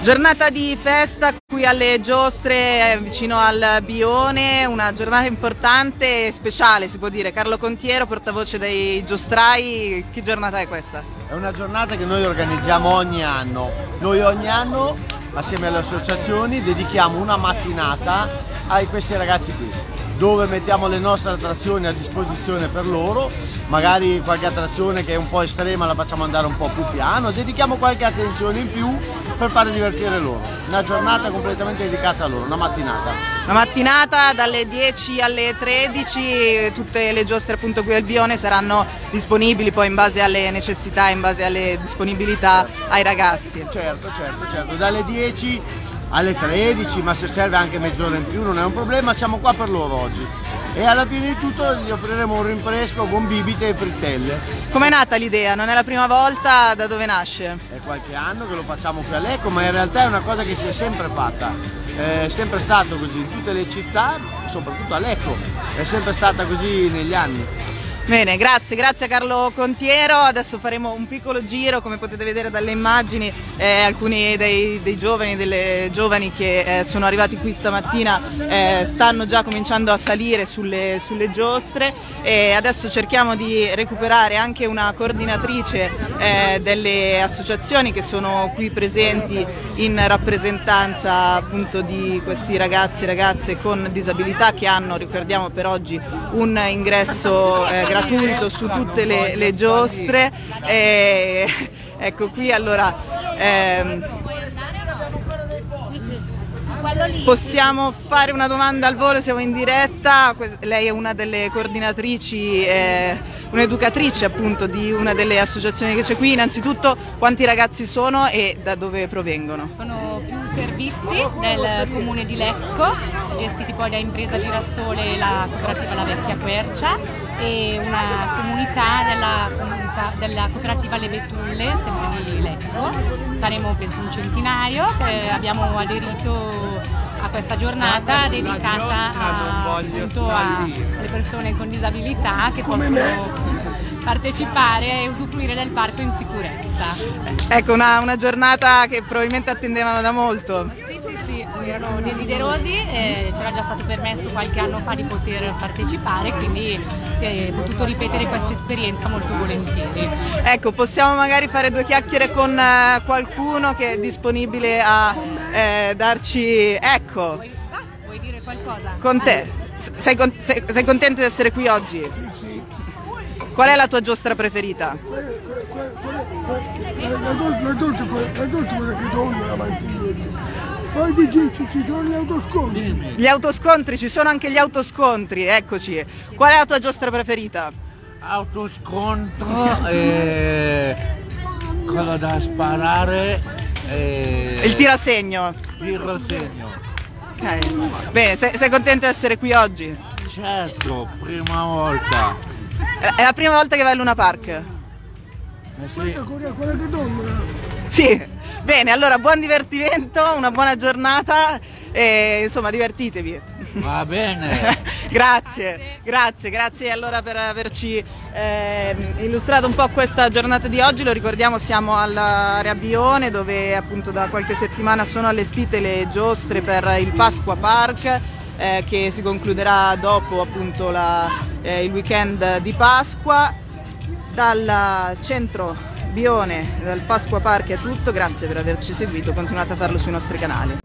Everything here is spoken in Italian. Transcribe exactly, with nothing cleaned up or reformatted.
Giornata di festa qui alle Giostre, vicino al Bione, una giornata importante e speciale, si può dire. Carlo Contiero, portavoce dei giostrai, che giornata è questa? È una giornata che noi organizziamo ogni anno. Noi ogni anno, assieme alle associazioni, dedichiamo una mattinata a questi ragazzi qui, dove mettiamo le nostre attrazioni a disposizione per loro, magari qualche attrazione che è un po' estrema la facciamo andare un po' più piano, dedichiamo qualche attenzione in più per fare divertire loro. Una giornata completamente dedicata a loro, una mattinata. Una mattinata dalle dieci alle tredici, tutte le giostre appunto qui al Bione saranno disponibili poi in base alle necessità, in base alle disponibilità ai ragazzi. Certo, certo, certo, dalle dieci alle tredici, ma se serve anche mezz'ora in più non è un problema, siamo qua per loro oggi. E alla fine di tutto gli offriremo un rinfresco con bibite e frittelle. Com'è nata l'idea? Non è la prima volta? Da dove nasce? È qualche anno che lo facciamo qui a Lecco, ma in realtà è una cosa che si è sempre fatta. È sempre stato così in tutte le città, soprattutto a Lecco, è sempre stata così negli anni. Bene, grazie, grazie a Carlo Contiero. Adesso faremo un piccolo giro, come potete vedere dalle immagini, eh, alcuni dei, dei giovani, delle giovani che eh, sono arrivati qui stamattina eh, stanno già cominciando a salire sulle, sulle giostre e adesso cerchiamo di recuperare anche una coordinatrice eh, delle associazioni che sono qui presenti in rappresentanza appunto di questi ragazzi e ragazze con disabilità che hanno, ricordiamo per oggi, un ingresso eh, gratuito su tutte le, le giostre. E, ecco qui allora ehm, possiamo fare una domanda al volo, siamo in diretta. Lei è una delle coordinatrici, eh, un'educatrice appunto di una delle associazioni che c'è qui. Innanzitutto quanti ragazzi sono e da dove provengono? Sono più servizi del comune di Lecco, gestiti poi da Impresa Girasole e la cooperativa La Vecchia Quercia, e una comunità della, comunità della cooperativa Le Betulle, sempre di Lecco. Saremo penso un centinaio che abbiamo aderito a questa giornata dedicata a, appunto alle persone con disabilità che possono partecipare e usufruire del parco in sicurezza. Ecco, una, una giornata che probabilmente attendevano da molto. Sì, sì, sì, erano desiderosi, eh, c'era già stato permesso qualche anno fa di poter partecipare, quindi si è potuto ripetere questa esperienza molto volentieri. Ecco, possiamo magari fare due chiacchiere con eh, qualcuno che è disponibile a eh, darci... Ecco! Vuoi, ah, vuoi dire qualcosa? Con te, sei, con, sei, sei contento di essere qui oggi? Qual è la tua giostra preferita? La dolce quella che torna la mattina. Poi ci sono gli autoscontri. Gli autoscontri, ci sono anche gli autoscontri, eccoci. Qual è la tua giostra preferita? Autoscontro, eh, quello da sparare. Eh, Il tirasegno. Tirasegno. Ok. Bene, sei, sei contento di essere qui oggi? Certo, prima volta. È la prima volta che vai al Luna Park? Eh sì. Quella che torna. Sì. Bene, allora buon divertimento, una buona giornata e insomma divertitevi. Va bene. Grazie, grazie, grazie allora per averci eh, illustrato un po' questa giornata di oggi. Lo ricordiamo, siamo all'area Bione dove appunto da qualche settimana sono allestite le giostre per il Pasqua Park eh, che si concluderà dopo appunto la, eh, il weekend di Pasqua. Dal centro Bione, dal Pasqua Park è tutto, grazie per averci seguito, continuate a farlo sui nostri canali.